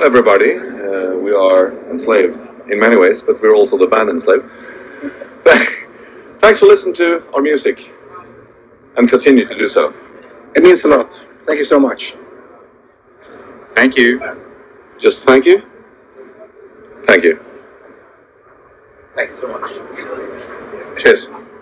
Hello everybody, we are enslaved in many ways, but we're also the band Enslaved. Thanks for listening to our music, and continue to do so. It means a lot. Thank you so much. Thank you. Just thank you. Thank you. Thank you so much. Cheers.